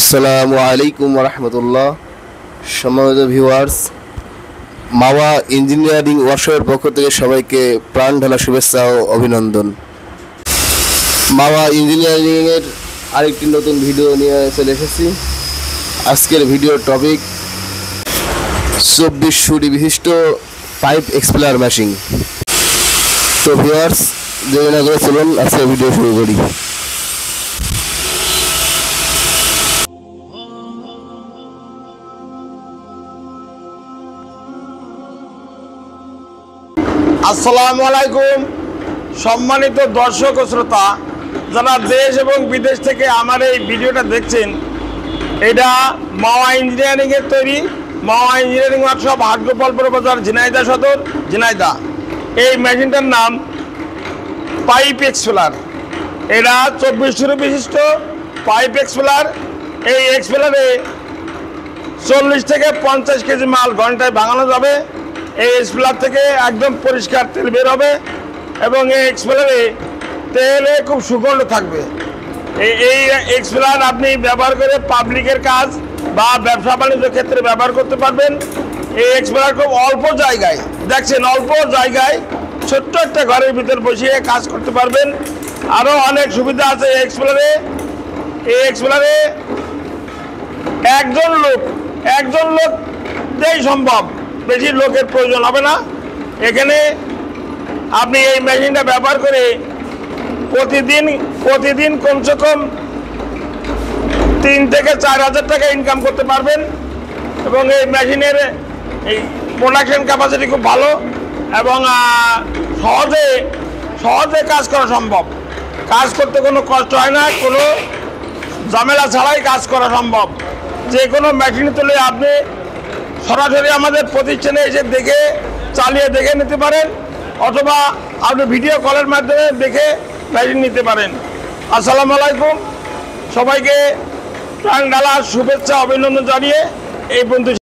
আসসালামু আলাইকুম রহমতুল্লাহ। সম্মানিত ভিউয়ার্স, মাওয়া ইঞ্জিনিয়ারিং ওয়ার্কশপের পক্ষ থেকে সবাইকে প্রাণ ঢালা শুভেচ্ছা ও অভিনন্দন। মাওয়া ইঞ্জিনিয়ারিংয়ের আরেকটি নতুন ভিডিও নিয়ে চলে এসেছি। আজকের ভিডিওর টপিক 24 সুরি বিশিষ্ট পাইপ এক্সপ্লেয়ার মেশিন। তো ভিউয়ার্স, দেরি না করে চলুন আজকের ভিডিও শুরু করি। আসসালামু আলাইকুম সম্মানিত দর্শক ও শ্রোতা, যারা দেশ এবং বিদেশ থেকে আমার এই ভিডিওটা দেখছেন, এটা মাওয়া ইঞ্জিনিয়ারিংয়ের তৈরি। মাওয়া ইঞ্জিনিয়ারিং ওয়ার্কশপ, হাটগোপালপুর বাজার, ঝিনাইদহ সদর, ঝিনাইদহ। এই মেশিনটার নাম পাইপ এক্সপ্লেয়ার। এটা 24 সুরি বিশিষ্ট পাইপ এক্সপ্লেয়ার। এই এক্সপ্লেয়ারে 40 থেকে 50 কেজি মাল ঘন্টায় ভাঙানো যাবে। এই এক্সপ্লেয়ার থেকে একদম পরিষ্কার তেল বের হবে এবং এই এক্সপ্লেয়ারে তেলে খুব সুগন্ধ থাকবে। এই এক্সপ্লেয়ার আপনি ব্যবহার করে পাবলিকের কাজ বা ব্যবসা বাণিজ্য ক্ষেত্রে ব্যবহার করতে পারবেন। এই এক্সপ্লেয়ার খুব অল্প জায়গায়, দেখছেন, অল্প জায়গায় ছোট্ট একটা ঘরের ভিতর বসিয়ে কাজ করতে পারবেন। আরও অনেক সুবিধা আছে এই এক্সপ্লেয়ারে। এই এক্সপ্লেয়ারে একজন লোক দেই সম্ভব, বেশি লোকের প্রয়োজন হবে না। এখানে আপনি এই মেশিনটা ব্যবহার করে প্রতিদিন কমসে কম 3 থেকে 4 হাজার টাকা ইনকাম করতে পারবেন। এবং এই মেশিনের এই প্রোডাকশন ক্যাপাসিটি খুব ভালো এবং সহজে কাজ করা সম্ভব। কাজ করতে কোনো কষ্ট হয় না, কোনো ঝামেলা ছাড়াই কাজ করা সম্ভব। যে কোনো মেশিন তুলে আপনি সরাসরি আমাদের প্রতিষ্ঠানে এসে দেখে চালিয়ে দেখে নিতে পারেন, অথবা আপনি ভিডিও কলের মাধ্যমে দেখে মেশিন নিতে পারেন। আসসালামু আলাইকুম, সবাইকে প্রাণ ঢালা শুভেচ্ছা অভিনন্দন জানিয়ে এই পর্যন্ত।